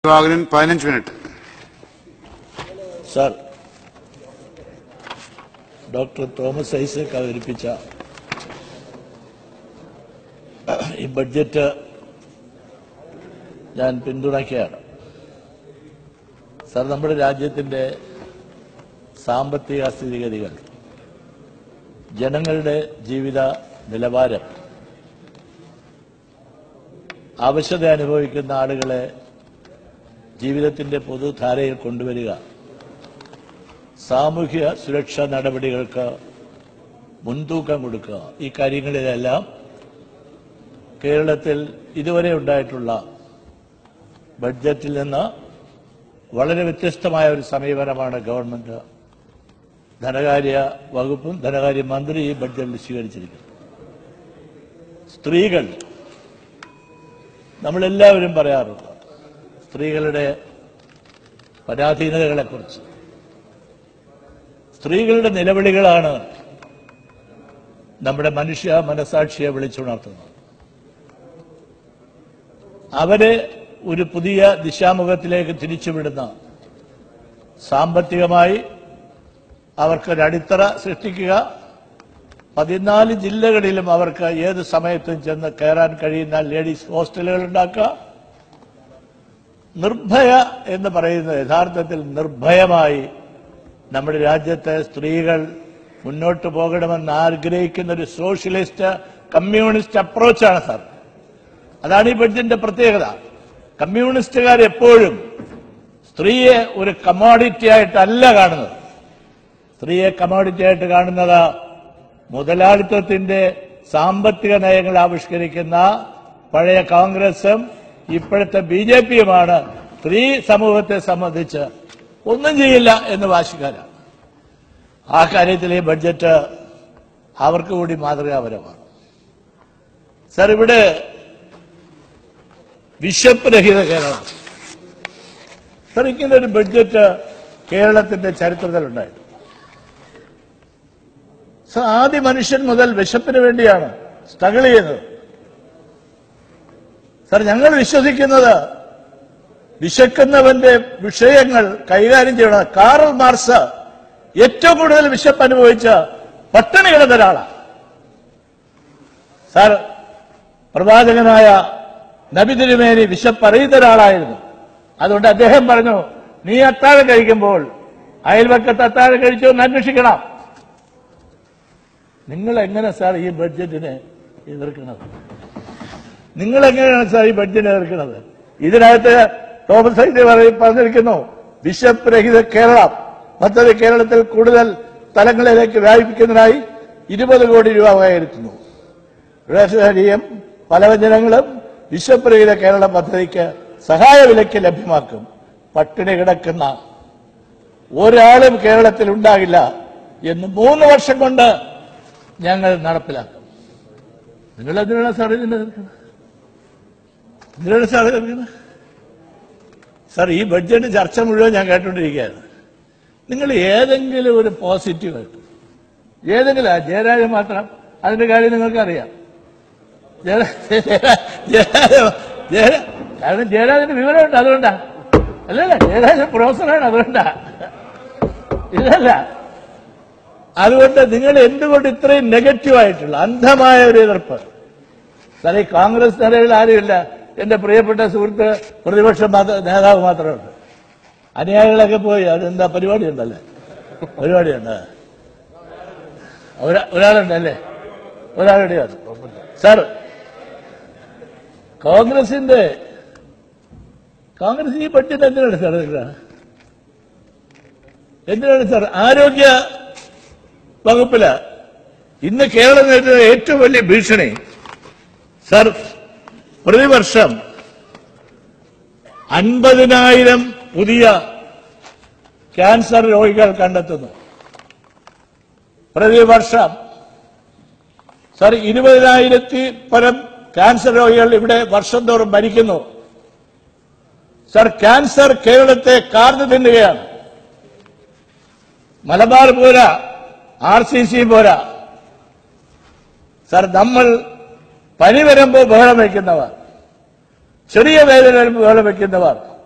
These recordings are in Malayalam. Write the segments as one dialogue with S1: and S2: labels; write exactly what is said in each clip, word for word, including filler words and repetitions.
S1: പതിനഞ്ച് minute.
S2: Sir, doctor Thomas Isaac അവതരിപ്പിച്ച ഈ ബഡ്ജറ്റ് ഞാൻ പിന്തുണയ്ക്കുകയാണ്. സർ, നമ്മുടെ രാജ്യത്തിന്റെ സാമ്പത്തിക സ്ഥിതിഗതികൾ, ജനങ്ങളുടെ ജീവിത നിലവാരം, അവശത അനുഭവിക്കുന്ന ആളുകളെ ജീവിതത്തിന്റെ പൊതുധാരയിൽ കൊണ്ടുവരിക, സാമൂഹ്യ സുരക്ഷാ നടപടികൾക്ക് മുൻതൂക്കം കൊടുക്കുക, ഈ കാര്യങ്ങളിലെല്ലാം കേരളത്തിൽ ഇതുവരെ ഉണ്ടായിട്ടുള്ള ബഡ്ജറ്റിൽ നിന്ന് വളരെ വ്യത്യസ്തമായ ഒരു സമീപനമാണ് ഗവൺമെന്റ്, ധനകാര്യ വകുപ്പും ധനകാര്യ മന്ത്രി ഈ ബഡ്ജറ്റിൽ സ്വീകരിച്ചിരിക്കുന്നത്. സ്ത്രീകൾ, നമ്മളെല്ലാവരും പറയാറുണ്ട് സ്ത്രീകളുടെ പരാധീനതകളെക്കുറിച്ച്. സ്ത്രീകളുടെ നിലവിളികളാണ് നമ്മുടെ മനുഷ്യ മനസാക്ഷിയെ വിളിച്ചുണർത്തുന്നത്. അവരെ ഒരു പുതിയ ദിശാമുഖത്തിലേക്ക് തിരിച്ചുവിടുന്ന, സാമ്പത്തികമായി അവർക്കൊരടിത്തറ സൃഷ്ടിക്കുക, പതിനാല് ജില്ലകളിലും അവർക്ക് ഏത് സമയത്തും ചെന്ന് കയറാൻ കഴിയുന്ന ലേഡീസ് ഹോസ്റ്റലുകൾ ഉണ്ടാക്കുക, നിർഭയ എന്ന് പറയുന്നത് യഥാർത്ഥത്തിൽ നിർഭയമായി നമ്മുടെ രാജ്യത്തെ സ്ത്രീകൾ മുന്നോട്ട് പോകണമെന്ന് ആഗ്രഹിക്കുന്ന ഒരു സോഷ്യലിസ്റ്റ് കമ്മ്യൂണിസ്റ്റ് അപ്രോച്ചാണ് സാർ. അതാണ് ഈ ബഡ്ജറ്റിന്റെ പ്രത്യേകത. കമ്മ്യൂണിസ്റ്റുകാർ എപ്പോഴും സ്ത്രീയെ ഒരു കമോഡിറ്റി ആയിട്ടല്ല കാണുന്നത്. സ്ത്രീയെ കമോഡിറ്റി ആയിട്ട് കാണുന്നത് മുതലാളിത്തത്തിന്റെ സാമ്പത്തിക നയങ്ങൾ ആവിഷ്കരിക്കുന്ന പഴയ കോൺഗ്രസും ഇപ്പോഴത്തെ ബി ജെ പിയുമാണ്. സ്ത്രീ സമൂഹത്തെ സംബന്ധിച്ച് ഒന്നും ചെയ്യില്ല എന്ന് വാശിക്കാരാണ്. ആ കാര്യത്തിൽ ഈ ബഡ്ജറ്റ് അവർക്ക് കൂടി മാതൃകാപരമാണ്. സർ, ഇവിടെ വിശപ്പ് രഹിത കേരളം, സർ, ഇങ്ങനൊരു ബഡ്ജറ്റ് കേരളത്തിന്റെ ചരിത്രത്തിലുണ്ടായിരുന്നു. സർ, ആദ്യ മനുഷ്യൻ മുതൽ വിശപ്പിന് വേണ്ടിയാണ് സ്ട്രഗിൾ ചെയ്യുന്നത്. സർ, ഞങ്ങൾ വിശ്വസിക്കുന്നത് വിശക്കുന്നവന്റെ വിഷയങ്ങൾ കൈകാര്യം ചെയ്യണം. കാറൽ മാർക്സ് ഏറ്റവും കൂടുതൽ വിശപ്പ് അനുഭവിച്ച പട്ടിണി കിടന്ന ഒരാളാണ്. സാർ, പ്രവാചകനായ നബി തിരുമേനി വിശപ്പറിയുന്ന ഒരാളായിരുന്നു. അതുകൊണ്ട് അദ്ദേഹം പറഞ്ഞു, നീ അത്താഴം കഴിക്കുമ്പോൾ അയൽവക്കത്ത് അത്താഴം കഴിച്ചോ എന്ന് അന്വേഷിക്കണം. നിങ്ങൾ എങ്ങനെ സാർ ഈ ബഡ്ജറ്റിനെ എതിർക്കുന്നത്? നിങ്ങൾ എങ്ങനെയാണ് സാർ ഈ ബഡ്ജറ്റ് എതിർക്കുന്നത്? ഇതിനകത്ത് തോമസ് ഐസക് പറഞ്ഞിരിക്കുന്നു, വിശപ്പ് രഹിത കേരളം പദ്ധതി കേരളത്തിൽ കൂടുതൽ തലങ്ങളിലേക്ക് വ്യാപിപ്പിക്കുന്നതിനായി ഇരുപത് കോടി രൂപ വകയിരുത്തുന്നു. റേഷനരിയും പലവ്യഞ്ജനങ്ങളും വിശപ്പ് രഹിത കേരള പദ്ധതിക്ക് സഹായ വിലയ്ക്ക് ലഭ്യമാക്കും. പട്ടിണി കിടക്കുന്ന ഒരാളും കേരളത്തിൽ ഉണ്ടാകില്ല എന്ന് മൂന്ന് വർഷം കൊണ്ട് ഞങ്ങൾ നടപ്പിലാക്കും. നിങ്ങൾ എന്തിനാണ് സാർ ഇതിനെ എതിർക്കുന്നത്? എന്തിനാണ് സാർ എതിർക്കുന്നത്? സാർ, ഈ ബഡ്ജറ്റ് ചർച്ച മുഴുവൻ ഞാൻ കേട്ടുകൊണ്ടിരിക്കുകയാണ്. നിങ്ങൾ ഏതെങ്കിലും ഒരു പോസിറ്റീവായിട്ട് ഏതെങ്കിലും, ജയരാജൻ മാത്രം അതിന്റെ കാര്യം നിങ്ങൾക്കറിയാം. കാരണം ജയരാജന് വിവരമുണ്ട്, അതുകൊണ്ടാ. അല്ലല്ല, ജയരാജൻ പ്രൊഫസറാണ്, അതുകൊണ്ടാ. ഇതല്ല, അതുകൊണ്ട് നിങ്ങൾ എന്തുകൊണ്ട് ഇത്രയും നെഗറ്റീവായിട്ടുള്ള അന്ധമായ ഒരു എതിർപ്പ്? സാർ, ഈ കോൺഗ്രസ് നിലയിൽ ആരുമില്ല. എന്റെ പ്രിയപ്പെട്ട സുഹൃത്ത് പ്രതിപക്ഷ നേതാവ് മാത്രമുണ്ട്. അനുയായികളൊക്കെ പോയി. അതെന്താ പരിപാടിയുണ്ടല്ലേ? പരിപാടിയുണ്ട്. ഒരാളുണ്ടല്ലേ? ഒരാളുടെയാണ്. സാർ, കോൺഗ്രസിന്റെ കോൺഗ്രസ് ഈ ബഡ്ജറ്റ് എന്തിനാണ് സാർ എന്തിനാണ് സാർ ആരോഗ്യ വകുപ്പില് ഇന്ന് കേരളം നേരിടുന്ന ഏറ്റവും വലിയ ഭീഷണി സാർ, പ്രതിവർഷം അൻപതിനായിരം പുതിയ ക്യാൻസർ രോഗികൾ കണ്ടെത്തുന്നു. പ്രതിവർഷം സാർ ഇരുപതിനായിരത്തി പരം ക്യാൻസർ രോഗികൾ ഇവിടെ വർഷം തോറും മരിക്കുന്നു. സാർ, ക്യാൻസർ കേരളത്തെ കാർന്നു തിന്നുകയാണ്. മലബാർ പോരാ, ആർ സി സി പോരാ. സാർ, നമ്മൾ പനി വരുമ്പോൾ ബഹളം വയ്ക്കുന്നവർ, ചെറിയ വേദന വരുമ്പോൾ ബഹളം വയ്ക്കുന്നവർ,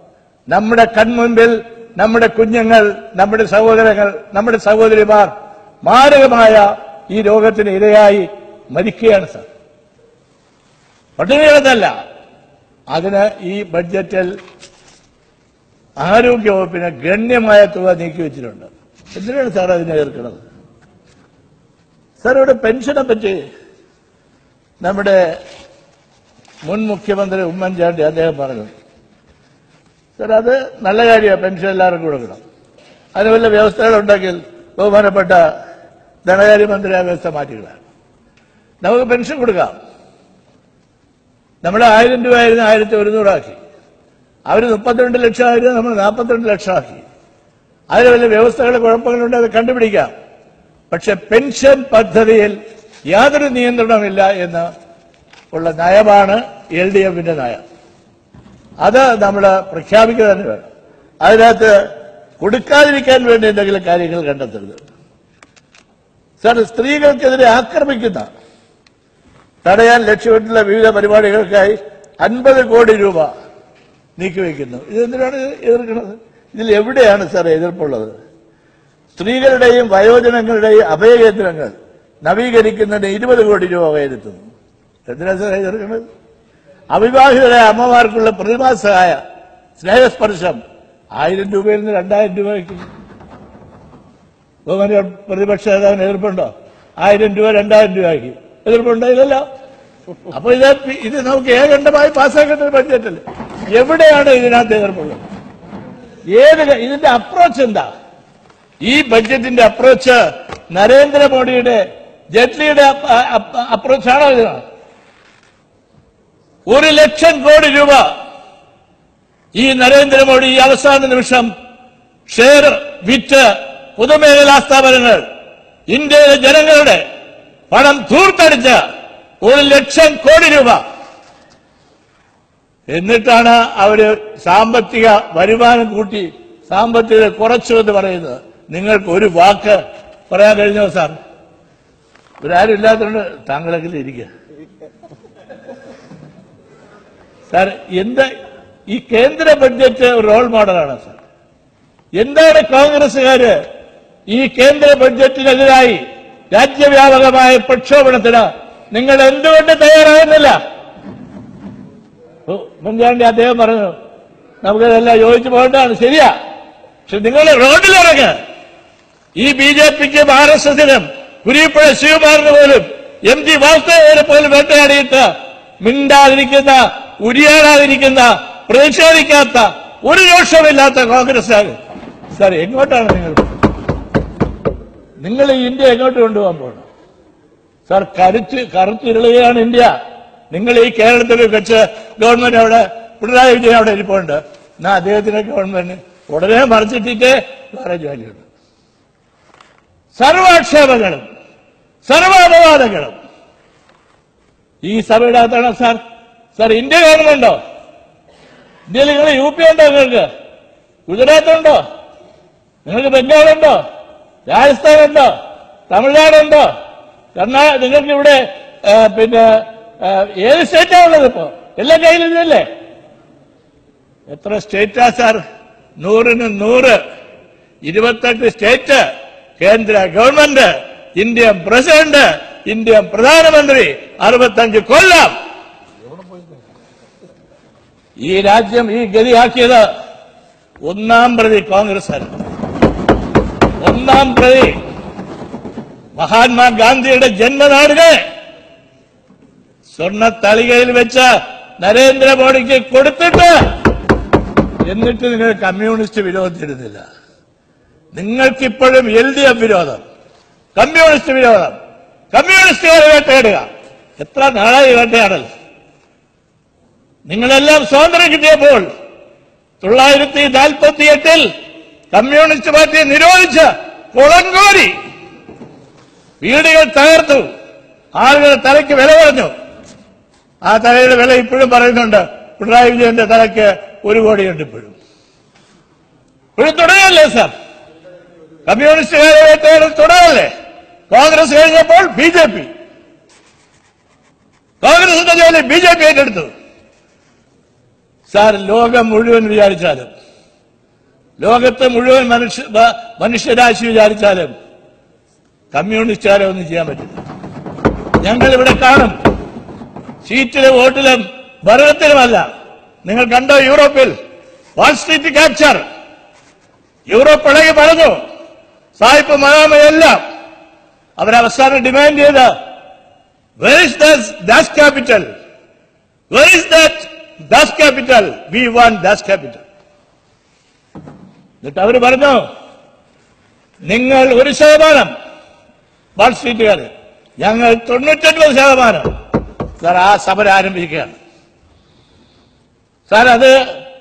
S2: നമ്മുടെ കൺമുൻപിൽ നമ്മുടെ കുഞ്ഞുങ്ങൾ, നമ്മുടെ സഹോദരങ്ങൾ, നമ്മുടെ സഹോദരിമാർ മാരകമായ ഈ രോഗത്തിന് ഇരയായി മരിക്കുകയാണ് സാർ. പട്ടിണി കിടന്നല്ല, അതിന് ഈ ബഡ്ജറ്റിൽ ആരോഗ്യവകുപ്പിന് ഗണ്യമായ തുക നീക്കിവെച്ചിട്ടുണ്ട്. എന്തിനാണ് സാർ അതിനെ എതിർക്കുന്നത്? സാർ, ഇവിടെ പെൻഷനെ പറ്റി നമ്മുടെ മുൻ മുഖ്യമന്ത്രി ഉമ്മൻചാണ്ടി അദ്ദേഹം പറഞ്ഞു, സാർ അത് നല്ല കാര്യമാണ്, പെൻഷൻ എല്ലാവർക്കും കൊടുക്കണം. അതിന് വല്ല വ്യവസ്ഥകളുണ്ടെങ്കിൽ ബഹുമാനപ്പെട്ട ധനകാര്യമന്ത്രി ആ വ്യവസ്ഥ മാറ്റിക്കളാണ്. നമുക്ക് പെൻഷൻ കൊടുക്കാം. നമ്മൾ ആയിരം രൂപ ആയിരുന്നു ആയിരത്തി ഒരുന്നൂറാക്കി. അവർ മുപ്പത്തിരണ്ട് ലക്ഷമായിരുന്നു, നമ്മൾ നാൽപ്പത്തിരണ്ട് ലക്ഷമാക്കി. അതിന് വല്ല വ്യവസ്ഥകളുടെ കുഴപ്പങ്ങളുണ്ട്, അത് കണ്ടുപിടിക്കാം. പക്ഷെ പെൻഷൻ പദ്ധതിയിൽ യാതൊരു നിയന്ത്രണമില്ല എന്ന് ഉള്ള നയമാണ് എൽ ഡി എഫിന്റെ നയം. അത് നമ്മൾ പ്രഖ്യാപിക്കുക തന്നെ വേണം. അതിനകത്ത് കൊടുക്കാതിരിക്കാൻ വേണ്ടി എന്തെങ്കിലും കാര്യങ്ങൾ കണ്ടെത്തരുത്. സാർ, സ്ത്രീകൾക്കെതിരെ ആക്രമിക്കുന്ന തടയാൻ ലക്ഷ്യമിട്ടുള്ള വിവിധ പരിപാടികൾക്കായി അൻപത് കോടി രൂപ നീക്കിവെക്കുന്നു. ഇതെന്തിനാണ് എതിർക്കുന്നത്? ഇതിൽ എവിടെയാണ് സാർ എതിർപ്പുള്ളത്? സ്ത്രീകളുടെയും വയോജനങ്ങളുടെയും അഭയകേന്ദ്രങ്ങൾ നവീകരിക്കുന്നതിന് ഇരുപത് കോടി രൂപ വകയിരുത്തുന്നു. എന്തിനാണ് സാർ എതിർക്കുന്നത്? അവിവാഹിതരായ അമ്മമാർക്കുള്ള പ്രതിമാസ സഹായ സ്നേഹസ്പർശം ആയിരം രൂപയിൽ നിന്ന് രണ്ടായിരം രൂപയ്ക്ക് ബഹുമാന പ്രതിപക്ഷ നേതാവിന് എതിർപ്പുണ്ടോ? ആയിരം രൂപ രണ്ടായിരം രൂപയ്ക്ക് എതിർപ്പുണ്ടോ? ഇല്ലല്ലോ. അപ്പൊ ഇത് ഇത് നമുക്ക് ഏകണ്ഠമായി പാസ്സാക്കേണ്ട ഒരു ബഡ്ജറ്റല്ലേ? എവിടെയാണ് ഇതിനകത്ത് എതിർപ്പുള്ളത്? ഏത് ഇതിന്റെ അപ്രോച്ച് എന്താ? ഈ ബഡ്ജറ്റിന്റെ അപ്രോച്ച് നരേന്ദ്രമോദിയുടെ ജെയ്റ്റ്ലിയുടെ അപ്രോച്ചാണോ? ഇതിനാണ് ഒരു ലക്ഷം കോടി രൂപ ഈ നരേന്ദ്രമോദി ഈ അവസാന നിമിഷം ഷെയർ വിറ്റ് പൊതുമേഖലാ സ്ഥാപനങ്ങൾ ഇന്ത്യയിലെ ജനങ്ങളുടെ പണം ധൂർത്തടിച്ച ഒരു ലക്ഷം കോടി രൂപ. എന്നിട്ടാണ് അവര് സാമ്പത്തിക വരുമാനം കൂട്ടി സാമ്പത്തിക കുറച്ചു എന്ന് പറയുന്നത്. നിങ്ങൾക്ക് ഒരു വാക്ക് പറയാൻ കഴിഞ്ഞോ സാർ? ഇവരാരും ഇല്ലാത്തതുകൊണ്ട് താങ്കളെങ്കിലും ഇരിക്കുക. സാർ, എന്താ ഈ കേന്ദ്ര ബഡ്ജറ്റ് ഒരു റോൾ മോഡലാണ് സാർ. എന്താണ് കോൺഗ്രസുകാര് ഈ കേന്ദ്ര ബഡ്ജറ്റിനെതിരായി രാജ്യവ്യാപകമായ പ്രക്ഷോഭണത്തിന് നിങ്ങൾ എന്തുകൊണ്ട് തയ്യാറാകുന്നില്ല? ഉമ്മൻചാണ്ടി അദ്ദേഹം പറഞ്ഞു നമുക്കതെല്ലാം യോജിച്ചു പോകേണ്ടതാണ്, ശരിയാ. പക്ഷെ നിങ്ങൾ റോഡിലിറങ്ങ്. ഈ ബി ജെ പിക്കും ആർ എസ് എസിനും കുരിപ്പുഴ ശിവകുമാറിന് പോലും എം ജി വാസുദേവനെ പോലും വേട്ടയാടിയിട്ട് മിണ്ടാതിരിക്കുന്ന, ഉരിയാടാതിരിക്കുന്ന, പ്രതിഷേധിക്കാത്ത, ഒരു രോഷമില്ലാത്ത കോൺഗ്രസ്സുകാർ സാർ എങ്ങോട്ടാണ് നിങ്ങൾ നിങ്ങൾ ഈ ഇന്ത്യ എങ്ങോട്ട് കൊണ്ടുപോകാൻ പോകണം സാർ? കരുത്ത് കറുത്തിരുളുകയാണ് ഇന്ത്യ. നിങ്ങൾ ഈ കേരളത്തിൽ വെച്ച് ഗവൺമെന്റ് അവിടെ പിണറായി വിജയൻ അവിടെ ഇരിപ്പുണ്ട്. എന്നാ അദ്ദേഹത്തിന്റെ ഗവൺമെന്റ് ഉടനെ മറിച്ചിട്ടിട്ട് വേറെ ജോലിയുണ്ട്. സർവാക്ഷേപങ്ങളും സർവാപവാദങ്ങളും ഈ സഭയുടെ അകത്താണ് സാർ. Sir, India ഗവൺമെന്റോ? ഇന്ത്യയിൽ നിങ്ങൾ യു പി ഉണ്ടോ? നിങ്ങൾക്ക് ഗുജറാത്ത് ഉണ്ടോ? നിങ്ങൾക്ക് ബംഗാളുണ്ടോ? രാജസ്ഥാനുണ്ടോ? തമിഴ്നാടുണ്ടോ? കർണാടക? നിങ്ങൾക്ക് ഇവിടെ പിന്നെ ഏത് സ്റ്റേറ്റാ ഉള്ളത്? ഇപ്പോ എല്ലാ കയ്യിലും ഇതല്ലേ? എത്ര സ്റ്റേറ്റാ സാർ? നൂറിന് നൂറ് ഇരുപത്തെട്ട് സ്റ്റേറ്റ്, കേന്ദ്ര ഗവൺമെന്റ്, ഇന്ത്യൻ പ്രസിഡന്റ്, ഇന്ത്യൻ പ്രധാനമന്ത്രി, അറുപത്തഞ്ച് കൊല്ലം ഈ രാജ്യം ഈ ഗതിയാക്കിയത് ഒന്നാം പ്രതി കോൺഗ്രസ് ആണ്. ഒന്നാം പ്രതി മഹാത്മാഗാന്ധിയുടെ ജന്മനാടിനെ സ്വർണ്ണ തളികയിൽ വെച്ച് നരേന്ദ്രമോദിക്ക് കൊടുത്തിട്ട് എന്നിട്ട് നിങ്ങൾ കമ്മ്യൂണിസ്റ്റ് വിരോധിച്ചിരുന്നില്ല. നിങ്ങൾക്കിപ്പോഴും എൽ ഡി എഫ് വിരോധം, കമ്മ്യൂണിസ്റ്റ് വിരോധം, കമ്മ്യൂണിസ്റ്റുകാരെ വേട്ടയാടുക. എത്ര നാളായി വേട്ടയാടൽ? നിങ്ങളെല്ലാം സ്വാതന്ത്ര്യം കിട്ടിയപ്പോൾ തൊള്ളായിരത്തി നാൽപ്പത്തി എട്ടിൽ കമ്മ്യൂണിസ്റ്റ് പാർട്ടിയെ നിരോധിച്ച് കുളങ്കോരി വീടുകൾ തകർത്തു, ആളുകളുടെ തലയ്ക്ക് വില പറഞ്ഞു. ആ തലയുടെ വില ഇപ്പോഴും പറയുന്നുണ്ട്. പിണറായി വിജയന്റെ തലയ്ക്ക് ഒരു കോടിയുണ്ട് ഇപ്പോഴും. ഇപ്പോഴും തുടരല്ലേ സാർ? കമ്മ്യൂണിസ്റ്റുകാരെ വേട്ടയാടൽ തുടരല്ലേ? കോൺഗ്രസ് കഴിഞ്ഞപ്പോൾ ബി ജെ പി, കോൺഗ്രസിന്റെ ജോലി ബി ജെ പി ഏറ്റെടുത്തു. സാർ, ലോകം മുഴുവൻ വിചാരിച്ചാലും ലോകത്തെ മുഴുവൻ മനുഷ്യ മനുഷ്യരാശി വിചാരിച്ചാലും കമ്മ്യൂണിസ്റ്റുകാരെ ഒന്നും ചെയ്യാൻ പറ്റില്ല. ഞങ്ങൾ ഇവിടെ കാണും. സീറ്റിലും വോട്ടിലും ഭരണത്തിലുമല്ല. നിങ്ങൾ കണ്ടോ യൂറോപ്പിൽ വാൾ സ്ട്രീറ്റ് ക്യാപ്ചർ? യൂറോപ്പ് ഇളകി പറഞ്ഞു. സായിപ്പ് മനാമയെല്ലാം അവരവസാനം ഡിമാൻഡ് ചെയ്ത് where is that das capital? Where is that das capital? We want das capital. എന്നിട്ട് അവർ പറഞ്ഞു, നിങ്ങൾ ഒരു ശതമാനം വാൾ സ്ട്രീറ്റുകാർ, ഞങ്ങൾ തൊണ്ണൂറ്റൊൻപത് ശതമാനം. സാർ, ആ സമരം ആരംഭിക്കുകയാണ്. സാർ, അത്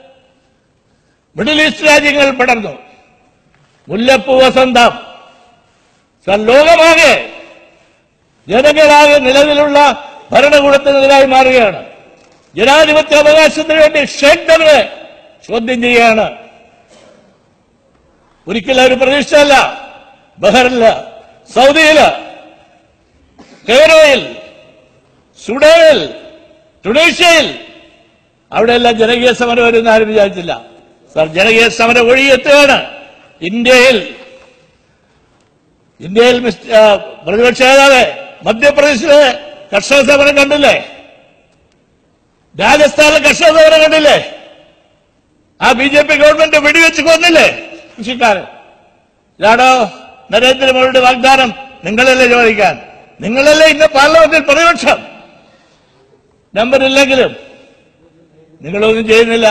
S2: മിഡിൽ ഈസ്റ്റ് രാജ്യങ്ങൾ പടർന്നു. മുല്ലപ്പൂ വസന്തം. സാർ, ലോകമാകെ ജനങ്ങളാകെ നിലവിലുള്ള ഭരണകൂടത്തിനെതിരായി മാറുകയാണ്. ജനാധിപത്യ അവകാശത്തിന് വേണ്ടി ഷേഖ്ദറെ ചോദ്യം ചെയ്യുകയാണ്. ഒരിക്കലും അവർ പ്രതീക്ഷിച്ചല്ല. ബഹറില്, സൗദിയില്, കെയ്റോയിൽ, സുഡാനിൽ, ടുണീഷ്യയിൽ അവിടെയെല്ലാം ജനകീയ സമരം വരുന്ന ആരും വിചാരിച്ചില്ല. സാർ, ജനകീയ സമരം ഒഴുകിയെത്തുകയാണ്. ഇന്ത്യയിൽ ഇന്ത്യയിൽ പ്രതിപക്ഷ നേതാവ് മധ്യപ്രദേശിലെ കർഷക സമരം കണ്ടില്ലേ? രാജസ്ഥാനിലെ കർഷക സമരം കണ്ടില്ലേ? ആ ബി ജെ പി ഗവൺമെന്റ് വെടിവെച്ച് കൊന്നില്ലേ കൃഷിക്കാരൻ? ഇതാണോ നരേന്ദ്രമോദിയുടെ വാഗ്ദാനം? നിങ്ങളല്ലേ ചോദിക്കാൻ? നിങ്ങളല്ലേ ഇന്ന് പാർലമെന്റിൽ പ്രതിപക്ഷം? നമ്പറില്ലെങ്കിലും നിങ്ങളൊന്നും ചെയ്യുന്നില്ല.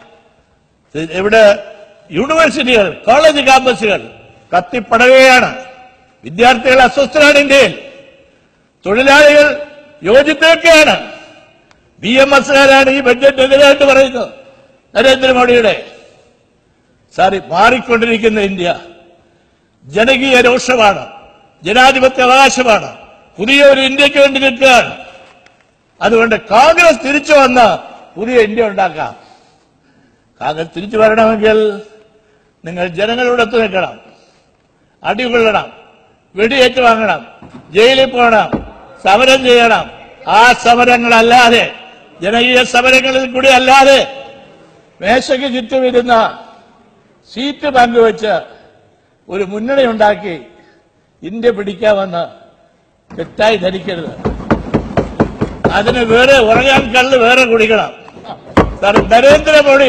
S2: ഇവിടെ യൂണിവേഴ്സിറ്റികൾ, കോളേജ് ക്യാമ്പസുകൾ കത്തിപ്പടരുകയാണ്. വിദ്യാർത്ഥികൾ അസ്വസ്ഥരാണ്. ഇന്ത്യയിൽ തൊഴിലാളികൾ യോജിച്ച് നിൽക്കുകയാണ്. ബി എം എസുകാരാണ് ഈ ബഡ്ജറ്റിനെതിരായിട്ട് പറയുന്നത് നരേന്ദ്രമോദിയുടെ. സാറി, മാറിക്കൊണ്ടിരിക്കുന്ന ഇന്ത്യ ജനകീയ രോഷമാണ്, ജനാധിപത്യ അവകാശമാണ്. പുതിയ ഒരു ഇന്ത്യക്ക് വേണ്ടി നിൽക്കുകയാണ്. അതുകൊണ്ട് കോൺഗ്രസ് തിരിച്ചു വന്ന് പുതിയ ഇന്ത്യ ഉണ്ടാക്കാം. കോൺഗ്രസ് തിരിച്ചു വരണമെങ്കിൽ നിങ്ങൾ ജനങ്ങളോടൊത്ത് നിൽക്കണം, അടികൊള്ളണം, വെടിയേറ്റ് വാങ്ങണം, ജയിലിൽ പോകണം, സമരം ചെയ്യണം. ആ സമരങ്ങളല്ലാതെ, ജനകീയ സമരങ്ങളിൽ കൂടി അല്ലാതെ മേശയ്ക്ക് ചുറ്റുമിരുന്ന സീറ്റ് പങ്കുവെച്ച് ഒരു മുന്നണി ഉണ്ടാക്കി ഇന്ത്യ പിടിക്കാമെന്ന് തെറ്റായി ധരിക്കരുത്. അതിന് വേറെ ഉറങ്ങാൻ കള്ള് വേറെ കുടിക്കണം. സാർ, നരേന്ദ്രമോദി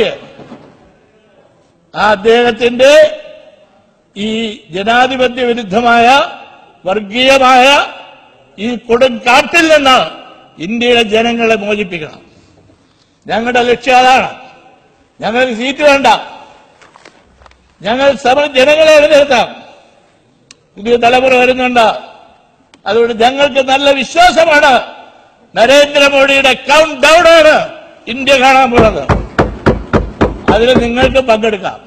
S2: ആ അദ്ദേഹത്തിന്റെ ഈ ജനാധിപത്യ വിരുദ്ധമായ വർഗീയമായ ഈ കൊടുങ്കാട്ടിൽ നിന്ന് ഇന്ത്യയുടെ ജനങ്ങളെ മോചിപ്പിക്കണം. ഞങ്ങളുടെ ലക്ഷ്യം അതാണ്. ഞങ്ങൾക്ക് സീറ്റ് വേണ്ട. ഞങ്ങൾ സമ ജനങ്ങളെ എഴുന്നേൽക്കാം. പുതിയ തലമുറ വരുന്നുണ്ട്. അതുകൊണ്ട് ഞങ്ങൾക്ക് നല്ല വിശ്വാസമാണ്. നരേന്ദ്രമോദിയുടെ കൗണ്ട് ഡൗൺ ആണ് ഇന്ത്യ കാണാൻ പോകുന്നത്. അതിൽ നിങ്ങൾക്ക് പങ്കെടുക്കാം.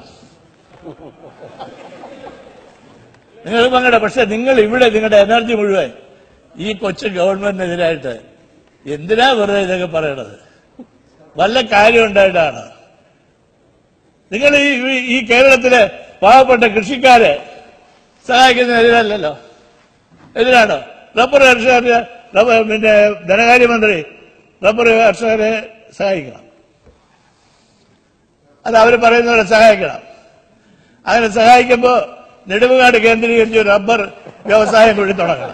S2: നിങ്ങൾ പങ്കെടുക്കാം. പക്ഷെ നിങ്ങൾ ഇവിടെ നിങ്ങളുടെ എനർജി മുഴുവൻ ഈ കൊച്ചു ഗവൺമെന്റിനെതിരായിട്ട് എന്തിനാ വെറുതെ ഇതൊക്കെ പറയണത്? വല്ല കാര്യം ഉണ്ടായിട്ടാണ്. നിങ്ങൾ ഈ ഈ കേരളത്തിലെ പാവപ്പെട്ട കൃഷിക്കാരെ സഹായിക്കുന്നതിനെതിരല്ലല്ലോ, എതിരാണ്. റബ്ബർ കർഷകരെ, പിന്നെ ധനകാര്യമന്ത്രി റബ്ബർ കർഷകരെ സഹായിക്കണം. അത് അവർ പറയുന്നവരെ സഹായിക്കണം. അങ്ങനെ സഹായിക്കുമ്പോൾ നെടുമങ്ങാട് കേന്ദ്രീകരിച്ച് റബ്ബർ വ്യവസായം കൂടി തുടങ്ങണം.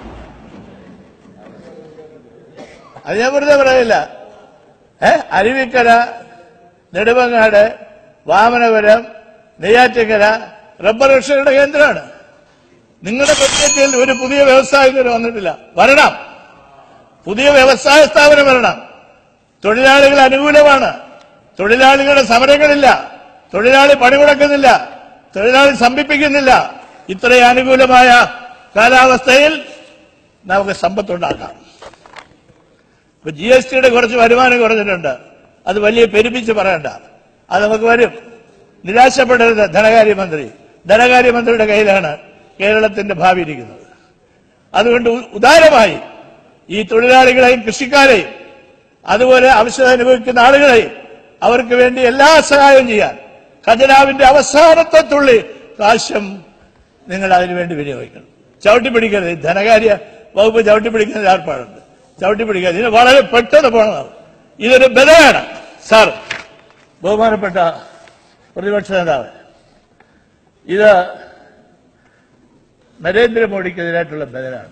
S2: അത് ഞാൻ വെറുതെ പറയില്ല. ഏഹ് അരുവിക്കര, നെടുമങ്ങാട്, വാമനപുരം, നെയ്യാറ്റിൻകര റബ്ബർ കർഷകരുടെ കേന്ദ്രമാണ്. നിങ്ങളുടെ ബഡ്ജറ്റിൽ ഒരു പുതിയ വ്യവസായം ഇതുവരെ വന്നിട്ടില്ല. വരണം. പുതിയ വ്യവസായ സ്ഥാപനം വരണം. തൊഴിലാളികൾ അനുകൂലമാണ്. തൊഴിലാളികളുടെ സമരങ്ങളില്ല. തൊഴിലാളി പണിമുടക്കുന്നില്ല. തൊഴിലാളി സംഭിപ്പിക്കുന്നില്ല. ഇത്രയും അനുകൂലമായ കാലാവസ്ഥയിൽ നമുക്ക് സമ്പത്തുണ്ടാക്കാം. ഇപ്പൊ ജി എസ് ടിയുടെ കുറച്ച് വരുമാനം കുറഞ്ഞിട്ടുണ്ട്. അത് വലിയ പെരുപ്പിച്ച് പറയണ്ട. അത് നമുക്ക് വരും. നിരാശപ്പെടരുത്. ധനകാര്യമന്ത്രി ധനകാര്യമന്ത്രിയുടെ കയ്യിലാണ് കേരളത്തിന്റെ ഭാവി ഇരിക്കുന്നത്. അതുകൊണ്ട് ഉദാരമായി ഈ തൊഴിലാളികളെയും കൃഷിക്കാരെയും അതുപോലെ ആവശ്യത അനുഭവിക്കുന്ന ആളുകളെയും അവർക്ക് വേണ്ടി എല്ലാ സഹായവും ചെയ്യാൻ ഖജനാവിന്റെ അവസാനത്തെ തുള്ളി കാശും നിങ്ങൾ അതിനുവേണ്ടി വിനിയോഗിക്കണം. ചവിട്ടിപ്പിടിക്കരുത്. ധനകാര്യ വകുപ്പ് ചവിട്ടിപ്പിടിക്കുന്ന ഏർപ്പാടുണ്ട്. ചവിട്ടിപ്പിടിക്കാതെ ഇതിന് വളരെ പെട്ടെന്ന് പോകണം. ഇതൊരു ബലമാണ്. സാർ, ബഹുമാനപ്പെട്ട പ്രതിപക്ഷ നേതാവ്, ഇത് നരേന്ദ്രമോദിക്കെതിരായിട്ടുള്ള ബദലാണ്.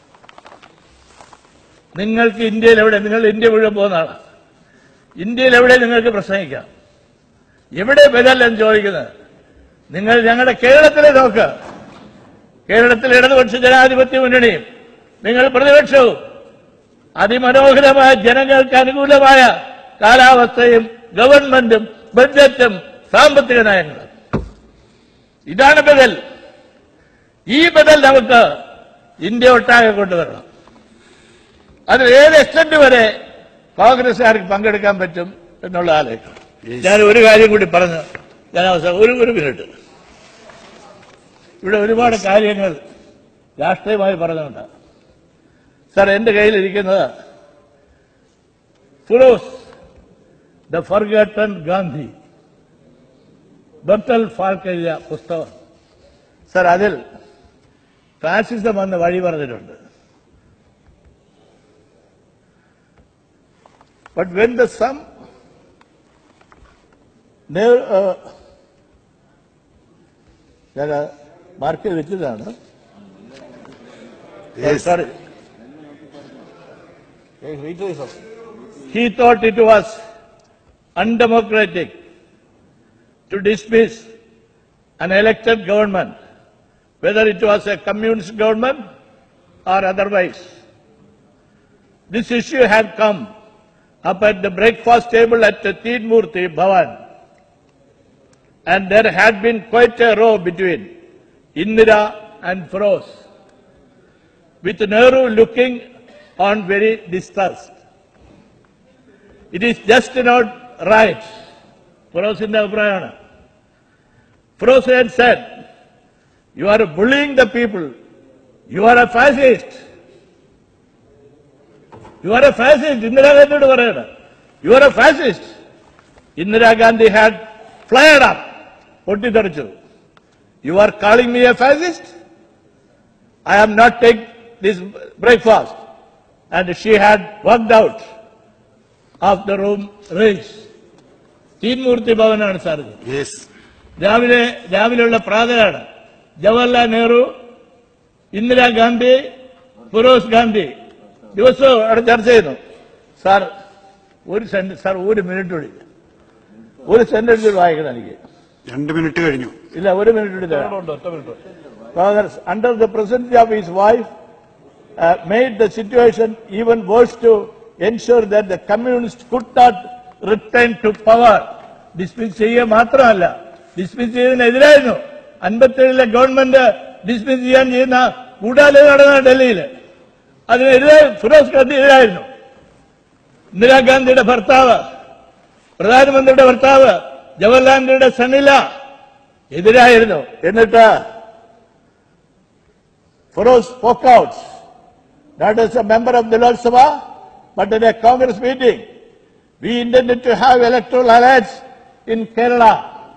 S2: നിങ്ങൾക്ക് ഇന്ത്യയിൽ എവിടെ, നിങ്ങൾ ഇന്ത്യ മുഴുവൻ പോകുന്ന ആളാണ്, ഇന്ത്യയിൽ എവിടെ നിങ്ങൾക്ക് പ്രസംഗിക്കാം, എവിടെ ബദൽ എന്ന് ചോദിക്കുന്നത്? നിങ്ങൾ ഞങ്ങളുടെ കേരളത്തിലെ നോക്ക്. കേരളത്തിലെ ഇടതുപക്ഷ ജനാധിപത്യ മുന്നണിയും നിങ്ങൾ പ്രതിപക്ഷവും അതിമനോഹരമായ ജനങ്ങൾക്ക് അനുകൂലമായ കാലാവസ്ഥയും ഗവൺമെന്റും ബഡ്ജറ്റും സാമ്പത്തിക നയങ്ങളും. ഇതാണ് ബദൽ. ഈ ബദൽ നമുക്ക് ഇന്ത്യ ഒട്ടാകെ കൊണ്ടുവരണം. അതിൽ ഏത് എക്സ്റ്റന്റ് വരെ കോൺഗ്രസുകാർക്ക് പങ്കെടുക്കാൻ പറ്റും എന്നുള്ള ആലോചന. ഞാൻ ഒരു കാര്യം കൂടി പറഞ്ഞു ഞാൻ അവസാനം ഒരു ഒരു മിനിറ്റ്. ഇവിടെ ഒരുപാട് കാര്യങ്ങൾ രാഷ്ട്രീയമായി പറഞ്ഞുകൊണ്ട് സാർ എന്റെ കയ്യിലിരിക്കുന്നത് Feroze the forgotten Gandhi Bertil Falk എഴുതിയ പുസ്തകം. സാർ അതിൽ ഫാസിസം വന്ന് വഴി പറഞ്ഞിട്ടുണ്ട്. But when the sum never uh, ഞാൻ മാർക്ക് ചെയ്ത് വെച്ചതാണ്. Sorry. He thought it was undemocratic to dismiss an elected government, whether it was a communist government or otherwise. This issue had come up at the breakfast table at the Teemurti Bhavan, and there had been quite a row between Indira and Feroz, with Nehru looking on very distressed. It is just not right. Feroz in the Uprayana. Feroz had said, "You are bullying the people. You are a fascist. You are a fascist." Indira Gandhi parayana. You are a fascist. Indira Gandhi had flared up. Potitharichu. You are calling me a fascist? I am not taking this breakfast. And she had walked out of the room raised. Teemurti Bhavanana sir.
S1: Yes.
S2: രാവിലെ രാവിലെയുള്ള പ്രാതലാണ്. ജവഹർലാൽ നെഹ്റു, ഇന്ദിരാഗാന്ധി, ഫിറോസ് ഗാന്ധി ദിവസവും അവിടെ ചർച്ച ചെയ്യുന്നു. സാർ ഒരു സെന്റ് സാർ ഒരു മിനിറ്റ് കൂടി ഒരു സെന്റൻസ് വായിക്കണം എനിക്ക്.
S1: രണ്ട് മിനിറ്റ് കഴിഞ്ഞു.
S2: ഇല്ല, ഒരു മിനിറ്റ് കൂടി തരാം. Congress under the presidency of his wife made the situation even worse to ensure that the communists could not return to power. Dismiss ചെയ്യുക മാത്രമല്ല, ഡിസ്മിസ് ചെയ്തതിനെതിരായിരുന്നു. അൻപത്തേഴിലെ ഗവൺമെന്റ് ഡിസ്മിസ് ചെയ്യാൻ ചെയ്യുന്ന കൂടാതെ നടന്ന ഡൽഹിയിൽ അതിനെതിരെ ഫിറോസ് ഗാന്ധി എതിരായിരുന്നു. ഇന്ദിരാഗാന്ധിയുടെ ഭർത്താവ്, പ്രധാനമന്ത്രിയുടെ ഭർത്താവ് ജവഹർലാലിന്റെ സണ്ണില എതിരായിരുന്നു. എന്നിട്ട് Firoz spoke out, not as a member of the Lok Sabha, but in a Congress meeting. We intended to have electoral alliance in Kerala.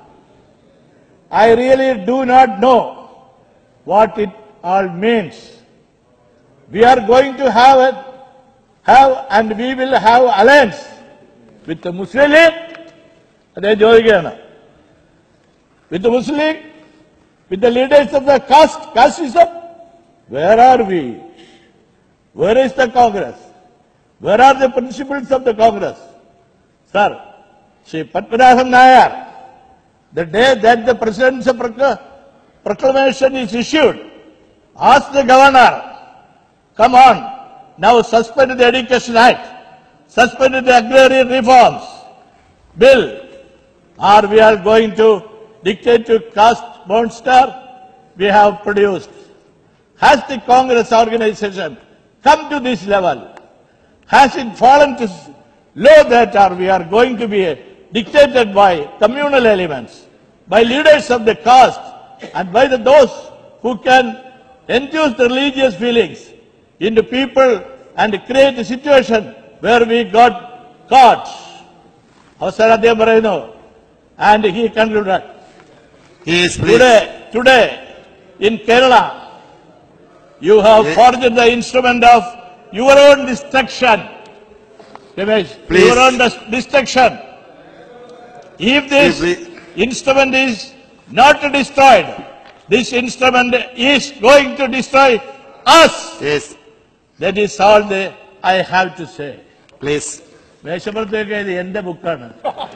S2: I really do not know what it all means. We are going to have it, have and we will have alliance with the Muslim League. Adhe ചോദിക്കുകയാണ്. With the Muslim League, with the leaders of the caste, casteism. Where are we? Where is the Congress? Where are the principles of the Congress? Sir, Shri Padmanabhan Nair, the day that the President's proclamation is issued, asked the governor, come on, now suspend the Education Act, suspend the agrarian reforms bill, or we are going to dictate to caste monster we have produced. Has the Congress organization come to this level? Has it fallen to low that or we are going to be dictated by communal elements, by leaders of the caste, and by the, those who can induce the religious feelings into people and create a situation where we got caught? Avasaratham parayunu, and he concluded.
S1: Yes,
S2: today, today in Kerala, you have
S1: yes.
S2: forged the instrument of your own destruction. Ramesh,
S1: Please.
S2: your own destruction. If this
S1: Please.
S2: instrument is not destroyed. This instrument is going to destroy us.
S1: Yes.
S2: That is all the, I have to say.
S1: Please.
S2: മേശപ്പുറത്തേക്ക് ഇത് എന്റെ ബുക്കാണ്.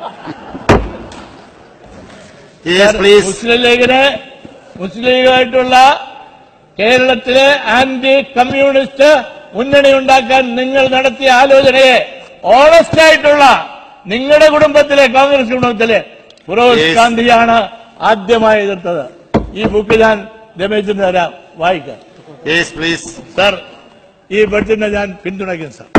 S1: Yes, please.
S2: മുസ്ലിം ലീഗിന് മുസ്ലിം ലീഗായിട്ടുള്ള കേരളത്തിലെ ആന്റി കമ്മ്യൂണിസ്റ്റ് മുന്നണി ഉണ്ടാക്കാൻ നിങ്ങൾ നടത്തിയ ആലോചനയെ ഓണസ്റ്റ് ആയിട്ടുള്ള നിങ്ങളുടെ കുടുംബത്തിലെ കോൺഗ്രസ് കുടുംബത്തിലെ ഫിറോസ് ഗാന്ധിയാണ് ആദ്യമായി എതിർത്തത്. ഈ ബുക്ക് ഞാൻ രമേശിന് തരാം, വായിക്കാം.
S1: Yes, please.
S2: സർ, ഈ ബഡ്ജറ്റിനെ ഞാൻ പിന്തുണയ്ക്കും സർ.